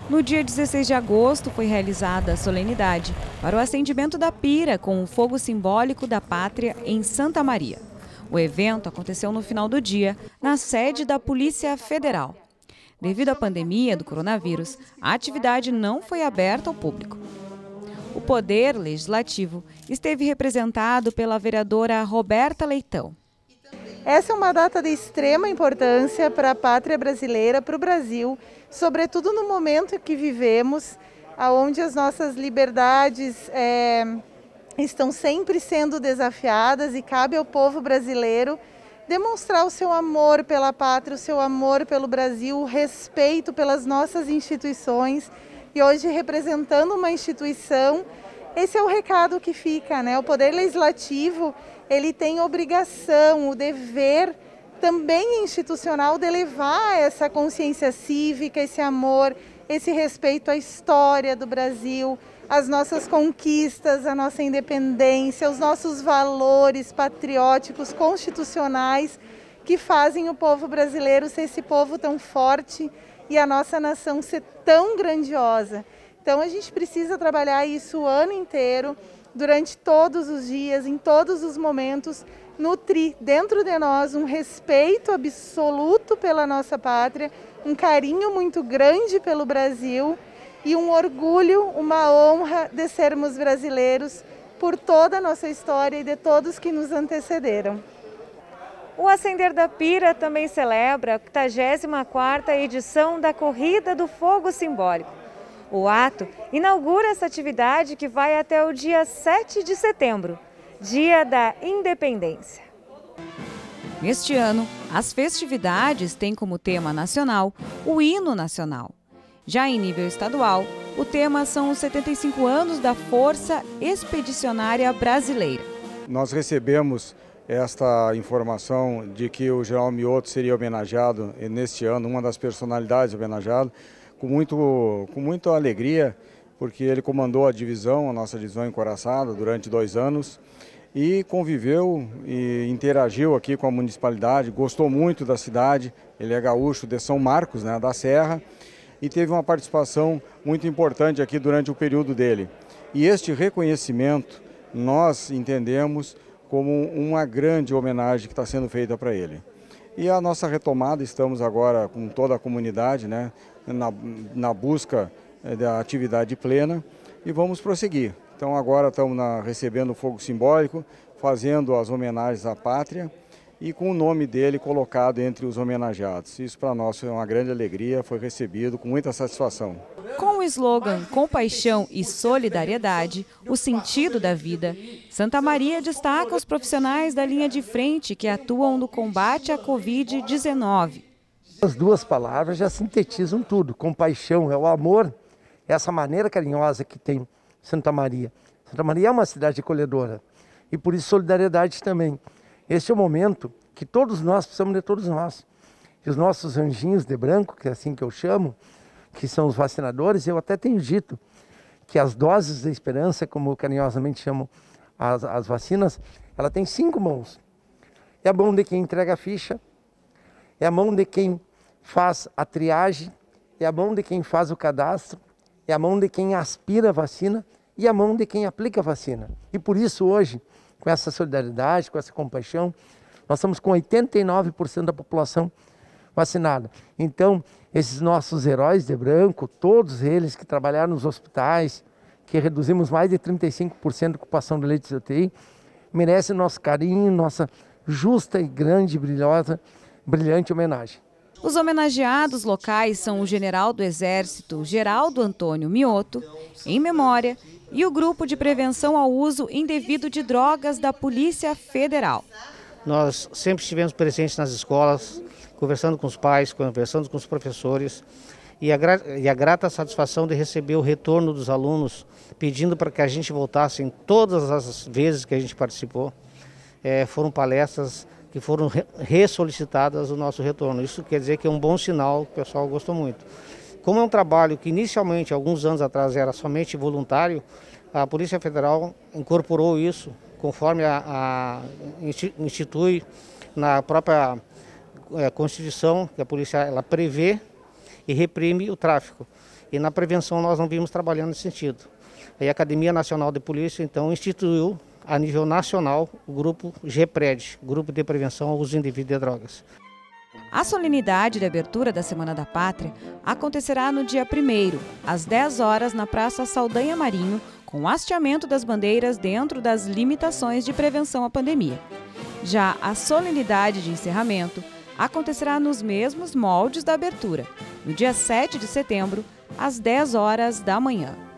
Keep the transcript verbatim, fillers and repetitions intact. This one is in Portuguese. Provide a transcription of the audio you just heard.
No dia dezesseis de agosto foi realizada a solenidade para o acendimento da pira com o fogo simbólico da pátria em Santa Maria. O evento aconteceu no final do dia, na sede da Polícia Federal. Devido à pandemia do coronavírus, a atividade não foi aberta ao público. O Poder Legislativo esteve representado pela vereadora Roberta Leitão. Essa é uma data de extrema importância para a pátria brasileira, para o Brasil, sobretudo no momento em que vivemos, onde as nossas liberdades é, estão sempre sendo desafiadas e cabe ao povo brasileiro demonstrar o seu amor pela pátria, o seu amor pelo Brasil, o respeito pelas nossas instituições. E hoje, representando uma instituição, esse é o recado que fica, né? O Poder Legislativo, ele tem obrigação, o dever também institucional de levar essa consciência cívica, esse amor, esse respeito à história do Brasil, às nossas conquistas, à nossa independência, aos nossos valores patrióticos, constitucionais, que fazem o povo brasileiro ser esse povo tão forte e a nossa nação ser tão grandiosa. Então a gente precisa trabalhar isso o ano inteiro, durante todos os dias, em todos os momentos, nutrir dentro de nós um respeito absoluto pela nossa pátria, um carinho muito grande pelo Brasil e um orgulho, uma honra de sermos brasileiros por toda a nossa história e de todos que nos antecederam. O Acender da Pira também celebra a oitagésima quarta edição da Corrida do Fogo Simbólico. O ato inaugura essa atividade que vai até o dia sete de setembro, Dia da Independência. Neste ano, as festividades têm como tema nacional o hino nacional. Já em nível estadual, o tema são os setenta e cinco anos da Força Expedicionária Brasileira. Nós recebemos esta informação de que o General Mioto seria homenageado neste ano, uma das personalidades homenageadas, com, muito, com muita alegria, porque ele comandou a divisão, a nossa divisão encoraçada, durante dois anos, e conviveu e interagiu aqui com a municipalidade, gostou muito da cidade, ele é gaúcho de São Marcos, né, da Serra, e teve uma participação muito importante aqui durante o período dele. E este reconhecimento nós entendemos como uma grande homenagem que está sendo feita para ele. E a nossa retomada, estamos agora com toda a comunidade, né, na, na busca da atividade plena e vamos prosseguir. Então agora estamos na, recebendo o fogo simbólico, fazendo as homenagens à pátria e com o nome dele colocado entre os homenageados. Isso para nós foi uma grande alegria, foi recebido com muita satisfação. Com o slogan Compaixão e Solidariedade, o sentido da vida, Santa Maria destaca os profissionais da linha de frente que atuam no combate à covid dezenove. As duas palavras já sintetizam tudo. Compaixão é o amor, essa maneira carinhosa que tem Santa Maria. Santa Maria é uma cidade acolhedora e por isso solidariedade também. Este é o momento que todos nós precisamos de todos nós. E os nossos anjinhos de branco, que é assim que eu chamo, que são os vacinadores, eu até tenho dito que as doses da esperança, como carinhosamente chamam as, as vacinas, ela tem cinco mãos. É a mão de quem entrega a ficha, é a mão de quem faz a triagem, é a mão de quem faz o cadastro, é a mão de quem aspira a vacina e a mão de quem aplica a vacina. E por isso hoje, com essa solidariedade, com essa compaixão, nós estamos com oitenta e nove por cento da população vacinada. Então, esses nossos heróis de branco, todos eles que trabalharam nos hospitais, que reduzimos mais de trinta e cinco por cento da ocupação de leitos de U T I, merecem nosso carinho, nossa justa e grande, brilhosa, brilhante homenagem. Os homenageados locais são o general do Exército, Geraldo Antônio Mioto, em memória, e o Grupo de Prevenção ao Uso Indevido de Drogas da Polícia Federal. Nós sempre estivemos presentes nas escolas, conversando com os pais, conversando com os professores, e a, gra e a grata satisfação de receber o retorno dos alunos, pedindo para que a gente voltasse em todas as vezes que a gente participou. É, foram palestras que foram re ressolicitadas o nosso retorno. Isso quer dizer que é um bom sinal, o pessoal gostou muito. Como é um trabalho que inicialmente, alguns anos atrás, era somente voluntário, a Polícia Federal incorporou isso, conforme a, a institui na própria é, Constituição, que a polícia ela prevê e reprime o tráfico. E na prevenção nós não vimos trabalhando nesse sentido. Aí a Academia Nacional de Polícia, então, instituiu a nível nacional o grupo GEPRED, Grupo de Prevenção ao Uso Indevido de Drogas. A solenidade de abertura da Semana da Pátria acontecerá no dia primeiro, às dez horas, na Praça Saldanha Marinho, com o hasteamento das bandeiras dentro das limitações de prevenção à pandemia. Já a solenidade de encerramento acontecerá nos mesmos moldes da abertura, no dia sete de setembro, às dez horas da manhã.